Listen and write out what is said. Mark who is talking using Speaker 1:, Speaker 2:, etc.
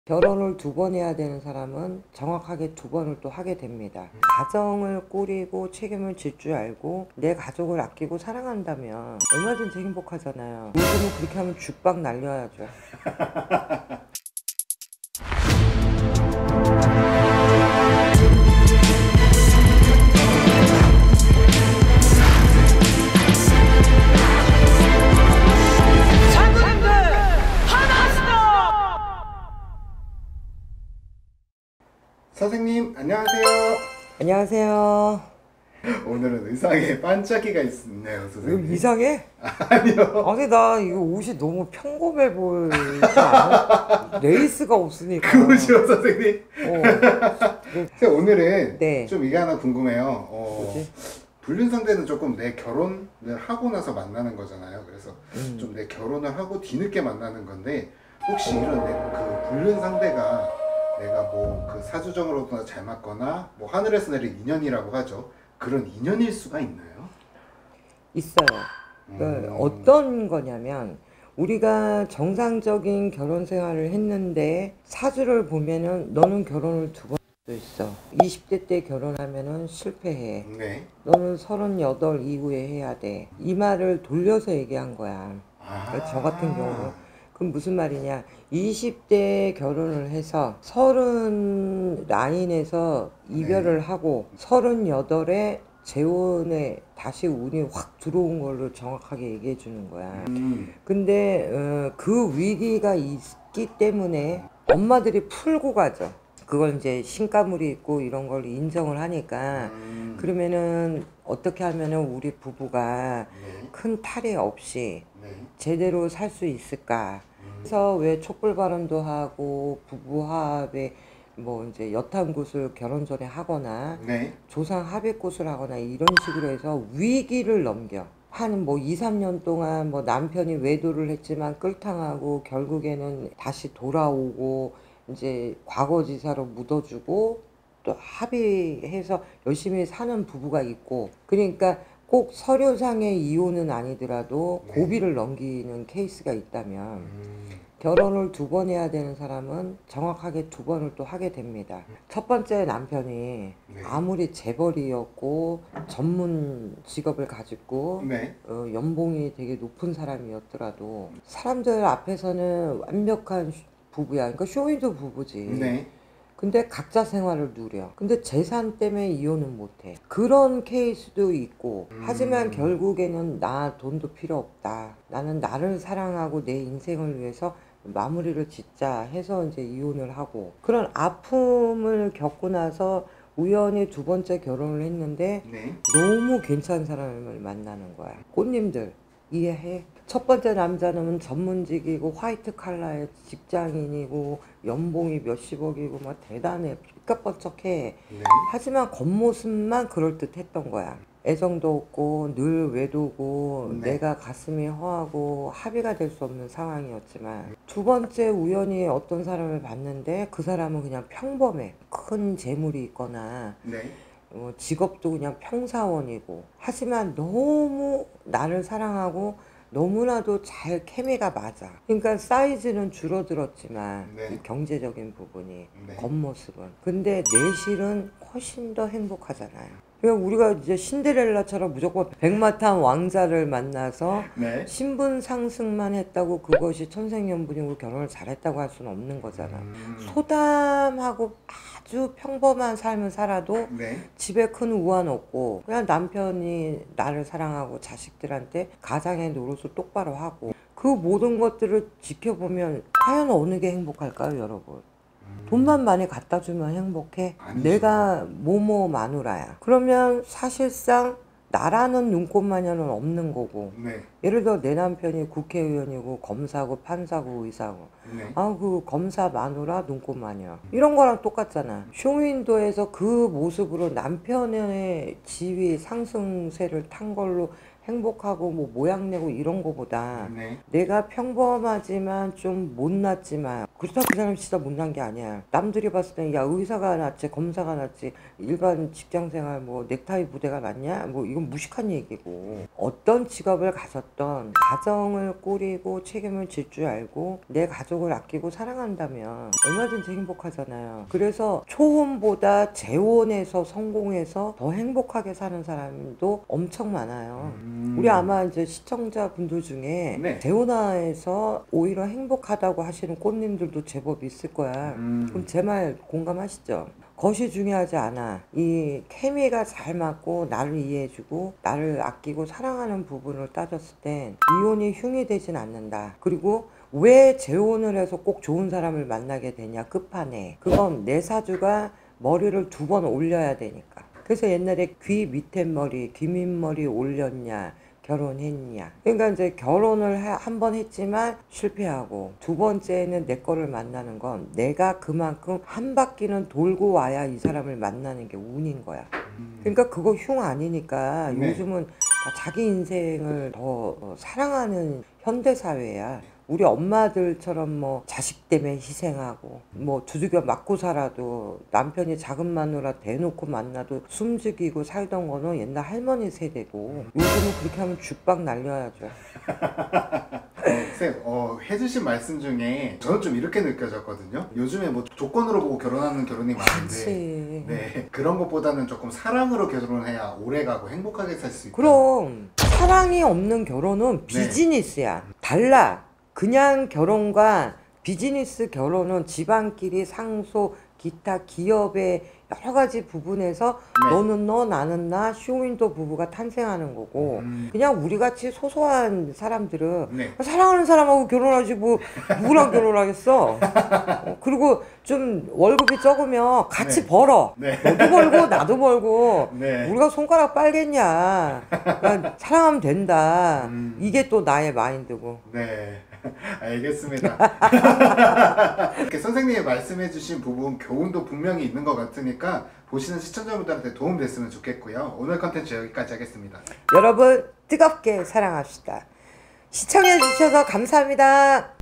Speaker 1: 결혼을 2번 해야 되는 사람은 정확하게 2번을 또 하게 됩니다. 가정을 꾸리고 책임을 질 줄 알고 내 가족을 아끼고 사랑한다면 얼마든지 행복하잖아요. 요즘은 그렇게 하면 죽박 날려야죠.
Speaker 2: 선생님 안녕하세요.
Speaker 1: 안녕하세요.
Speaker 2: 오늘은 의상에 반짝이가 있네요,
Speaker 1: 이거
Speaker 2: 선생님.
Speaker 1: 이상해?
Speaker 2: 아니요.
Speaker 1: 아니 나 이거 옷이 너무 평범해 보이지 않아? 레이스가 없으니까.
Speaker 2: 그러시죠, 선생님.
Speaker 1: 네.
Speaker 2: 선생님, 오늘은
Speaker 1: 네.
Speaker 2: 좀 이게 하나 궁금해요.
Speaker 1: 뭐지?
Speaker 2: 불륜 상대는 조금 내 결혼을 하고 나서 만나는 거잖아요. 그래서 좀 내 결혼을 하고 뒤늦게 만나는 건데, 혹시 이런 그 불륜 상대가 내가 뭐 그 사주적으로나 잘 맞거나 뭐 하늘에서 내린 인연이라고 하죠. 그런 인연일 수가 있나요?
Speaker 1: 있어요. 그러니까 어떤 거냐면 우리가 정상적인 결혼 생활을 했는데 사주를 보면은 너는 결혼을 2번 할 수 있어. 20대 때 결혼하면은 실패해.
Speaker 2: 네.
Speaker 1: 너는 38 이후에 해야 돼. 이 말을 돌려서 얘기한 거야. 그러니까 저 같은 경우는 그럼 무슨 말이냐, 20대에 결혼을 해서 30 라인에서 이별을 하고 38에 재혼에 다시 운이 확 들어온 걸로 정확하게 얘기해 주는 거야. 근데 그 위기가 있기 때문에 엄마들이 풀고 가죠. 그걸 이제 신가물이 있고 이런 걸 인정을 하니까. 그러면은 어떻게 하면은 우리 부부가
Speaker 2: 네.
Speaker 1: 큰 탈이 없이
Speaker 2: 네.
Speaker 1: 제대로 살 수 있을까. 그래서 왜 촛불 발언도 하고 부부합에 뭐 이제 여탄굿을 결혼 전에 하거나
Speaker 2: 네.
Speaker 1: 조상 합의굿을 하거나 이런 식으로 해서 위기를 넘겨. 한 뭐 2, 3년 동안 뭐 남편이 외도를 했지만 끌당하고 결국에는 다시 돌아오고 이제 과거지사로 묻어주고 또 합의해서 열심히 사는 부부가 있고, 그러니까 꼭 서류상의 이혼은 아니더라도
Speaker 2: 네.
Speaker 1: 고비를 넘기는 케이스가 있다면 결혼을 2번 해야 되는 사람은 정확하게 2번을 또 하게 됩니다. 첫 번째 남편이 아무리 재벌이었고 전문 직업을 가지고
Speaker 2: 네.
Speaker 1: 연봉이 되게 높은 사람이었더라도 사람들 앞에서는 완벽한 부부야. 그러니까 쇼윈도 부부지.
Speaker 2: 네.
Speaker 1: 근데 각자 생활을 누려. 근데 재산 때문에 이혼은 못해. 그런 케이스도 있고. 하지만 결국에는 나 돈도 필요 없다. 나는 나를 사랑하고 내 인생을 위해서 마무리를 짓자 해서 이제 이혼을 하고. 그런 아픔을 겪고 나서 우연히 2번째 결혼을 했는데
Speaker 2: 네.
Speaker 1: 너무 괜찮은 사람을 만나는 거야. 꽃님들 이해해? 첫 번째 남자는 전문직이고 화이트 칼라의 직장인이고 연봉이 몇십억이고 막 대단해. 삐까뻔쩍해.
Speaker 2: 네.
Speaker 1: 하지만 겉모습만 그럴듯했던 거야. 애정도 없고 늘 외도고
Speaker 2: 네.
Speaker 1: 내가 가슴이 허하고 합의가 될 수 없는 상황이었지만 2번째 우연히 어떤 사람을 봤는데 그 사람은 그냥 평범해. 큰 재물이 있거나
Speaker 2: 네.
Speaker 1: 직업도 그냥 평사원이고, 하지만 너무 나를 사랑하고 너무나도 잘 케미가 맞아. 그러니까 사이즈는 줄어들었지만
Speaker 2: 네.
Speaker 1: 이 경제적인 부분이
Speaker 2: 네.
Speaker 1: 겉모습은, 근데 내실은 훨씬 더 행복하잖아요. 그러니까 우리가 이제 신데렐라처럼 무조건 백마탄 왕자를 만나서
Speaker 2: 네.
Speaker 1: 신분 상승만 했다고 그것이 천생연분이고 결혼을 잘했다고 할 수는 없는 거잖아. 소담하고 아주 평범한 삶을 살아도
Speaker 2: 네.
Speaker 1: 집에 큰 우환 없고 그냥 남편이 나를 사랑하고 자식들한테 가장의 노릇을 똑바로 하고, 그 모든 것들을 지켜보면 과연 어느 게 행복할까요, 여러분? 돈만 많이 갖다 주면 행복해?
Speaker 2: 아니죠.
Speaker 1: 내가 뭐뭐 마누라야. 그러면 사실상 나라는 눈꽃마녀는 없는 거고,
Speaker 2: 네.
Speaker 1: 예를 들어 내 남편이 국회의원이고 검사고 판사고 의사고,
Speaker 2: 네.
Speaker 1: 그 검사 마누라 눈꽃마녀 이런 거랑 똑같잖아. 쇼윈도에서 그 모습으로 남편의 지위 상승세를 탄 걸로 행복하고 뭐 모양 내고 이런 거보다
Speaker 2: 네.
Speaker 1: 내가 평범하지만 좀 못났지만 그렇다고 그 사람 진짜 못난 게 아니야. 남들이 봤을 때 야 의사가 낫지 검사가 낫지 일반 직장생활 뭐 넥타이 부대가 낫냐 뭐 이건 무식한 얘기고 어떤 직업을 가졌던 가정을 꾸리고 책임을 질 줄 알고 내 가족을 아끼고 사랑한다면 얼마든지 행복하잖아요. 그래서 초혼보다 재혼해서 성공해서 더 행복하게 사는 사람도 엄청 많아요. 우리 아마 이제 시청자분들 중에
Speaker 2: 네.
Speaker 1: 재혼해서 오히려 행복하다고 하시는 꽃님들도 제법 있을 거야. 그럼 제 말 공감하시죠? 것이 중요하지 않아. 이 케미가 잘 맞고 나를 이해해주고 나를 아끼고 사랑하는 부분을 따졌을 땐 이혼이 흉이 되진 않는다. 그리고 왜 재혼을 해서 꼭 좋은 사람을 만나게 되냐 끝판에 그건 내 사주가 머리를 2번 올려야 되니까. 그래서 옛날에 귀 밑에 머리 귀 밑머리 올렸냐 결혼했냐. 그러니까 이제 결혼을 한 번 했지만 실패하고 두 번째는 내 거를 만나는 건 내가 그만큼 한 바퀴는 돌고 와야 이 사람을 만나는 게 운인 거야. 그러니까 그거 흉 아니니까
Speaker 2: 네.
Speaker 1: 요즘은 다 자기 인생을 더 사랑하는 현대사회야. 우리 엄마들처럼 뭐 자식 때문에 희생하고 뭐 두들겨 맞고 살아도 남편이 작은 마누라 대놓고 만나도 숨죽이고 살던 거는 옛날 할머니 세대고 요즘은 그렇게 하면 죽박 날려야죠.
Speaker 2: 쌤, 해주신 말씀 중에 저는 좀 이렇게 느껴졌거든요. 요즘에 뭐 조건으로 보고 결혼하는 결혼이 많은데
Speaker 1: 그렇지.
Speaker 2: 네, 그런 것보다는 조금 사랑으로 결혼해야 오래가고 행복하게 살 수 있다.
Speaker 1: 그럼 사랑이 없는 결혼은
Speaker 2: 네.
Speaker 1: 비즈니스야. 달라. 그냥 결혼과 비즈니스 결혼은 집안끼리 상소, 기타 기업의 여러 가지 부분에서
Speaker 2: 네.
Speaker 1: 너는 너 나는 나 쇼윈도 부부가 탄생하는 거고 그냥 우리같이 소소한 사람들은
Speaker 2: 네.
Speaker 1: 사랑하는 사람하고 결혼하지 뭐 누구랑 결혼하겠어. 그리고 좀 월급이 적으면 같이
Speaker 2: 네.
Speaker 1: 벌어.
Speaker 2: 네.
Speaker 1: 너도 벌고 나도 벌고
Speaker 2: 네.
Speaker 1: 우리가 손가락 빨겠냐. 그러니까 사랑하면 된다. 이게 또 나의 마인드고.
Speaker 2: 네. 알겠습니다. 이렇게 선생님이 말씀해주신 부분 교훈도 분명히 있는 것 같으니까 보시는 시청자분들한테 도움 됐으면 좋겠고요. 오늘 컨텐츠 여기까지 하겠습니다.
Speaker 1: 여러분 뜨겁게 사랑합시다. 시청해 주셔서 감사합니다.